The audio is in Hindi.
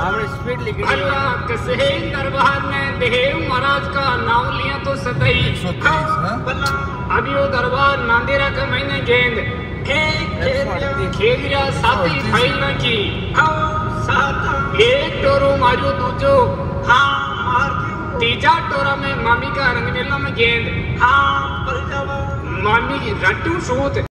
आपने स्पीड लिखी है। अल्लाह कसे दरबार में देव महाराज का नाम लिया तो सतही 123। अभी वो दरबार नांदेरा का महीने गेंद खेलिया साथी फाइल न की एक टोरो मारो दूजो तीजा टोरा में मामी का रंगनेला में गेंद मामी की रट्टू सूत